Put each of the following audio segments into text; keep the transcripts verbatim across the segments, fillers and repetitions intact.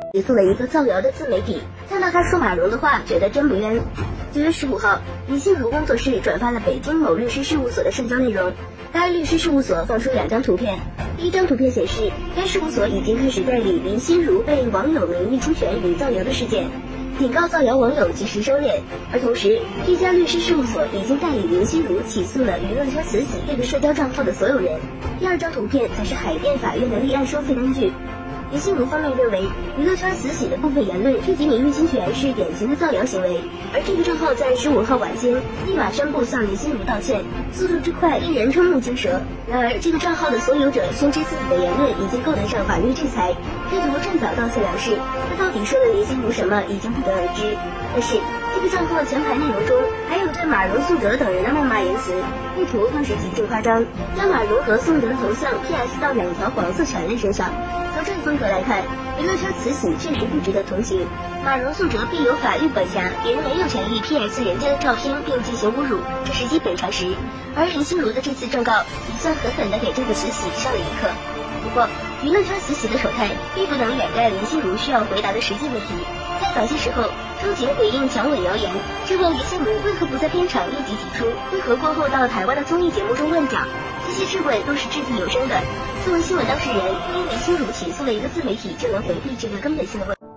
也做了一个造谣的自媒体，看到他说马蓉的话，觉得真不冤。九月十五号，林心如工作室转发了北京某律师事务所的社交内容。该律师事务所放出两张图片，第一张图片显示，该事务所已经开始代理林心如被网友名誉侵权与造谣的事件，警告造谣网友及时收敛。而同时，这家律师事务所已经代理林心如起诉了娱乐圈慈禧这个社交账号的所有人。第二张图片则是海淀法院的立案收费单据。林心如方面认为，娱乐圈慈禧的部分言论涉及名誉侵权，是典型的造谣行为。而这个账号在十五号晚间立马宣布向林心如道歉，速度之快令人瞠目结舌。然而，这个账号的所有者宣称自己的言论已经够得上法律制裁，试图趁早道歉了事。他到底说了林心如什么，已经不得而知。但是，这个账号全排内容中还有对马蓉、宋哲等人的谩骂言辞，意图更是极尽夸张，将马蓉和宋哲的头像 P S 到两条黄色犬类身上。从这个风格来看，娱乐圈慈禧确实不值得同情。马蓉、宋哲必有法律管辖，别人没有权利 P S 人家的照片并进行侮辱，这是基本常识。而林心如的这次正告，也算狠狠地给这个慈禧上了一课。不过，娱乐圈慈禧的丑态并不能掩盖林心如需要回答的实际问题。在早些时候，周杰回应强吻谣言，质问林心如为何不在片场立即提出，为何过后到台湾的综艺节目中乱讲，这些质问都是掷地有声的。作为新闻当事人，因林心如起诉了一个自媒体，就能回避这个根本性的问题。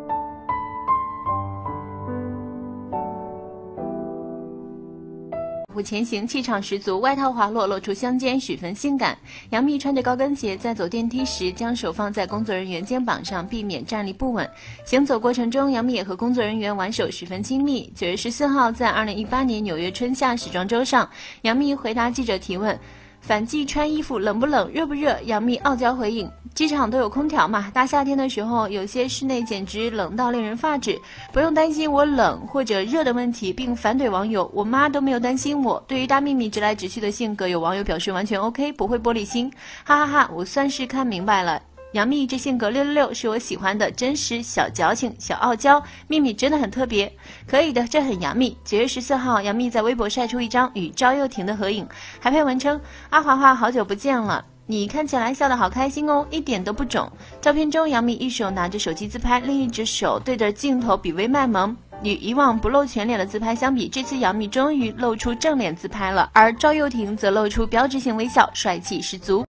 舞前行，气场十足，外套滑落，露出香肩，十分性感。杨幂穿着高跟鞋，在走电梯时将手放在工作人员肩膀上，避免站立不稳。行走过程中，杨幂也和工作人员玩手，十分亲密。九月十四号，在二零一八年纽约春夏时装周上，杨幂回答记者提问。反季穿衣服冷不冷热不热？杨幂傲娇回应，机场都有空调嘛，大夏天的时候有些室内简直冷到令人发指，不用担心我冷或者热的问题，并反怼网友，我妈都没有担心我。对于大幂幂直来直去的性格，有网友表示完全 OK， 不会玻璃心，哈哈哈，我算是看明白了。杨幂这性格六六六是我喜欢的，真实、小矫情、小傲娇，幂幂真的很特别，可以的，这很杨幂。九月十四号，杨幂在微博晒出一张与赵又廷的合影，还配文称：“阿华华，好久不见了，你看起来笑得好开心哦，一点都不肿。”照片中，杨幂一手拿着手机自拍，另一只手对着镜头比微卖萌。与以往不露全脸的自拍相比，这次杨幂终于露出正脸自拍了，而赵又廷则露出标志性微笑，帅气十足。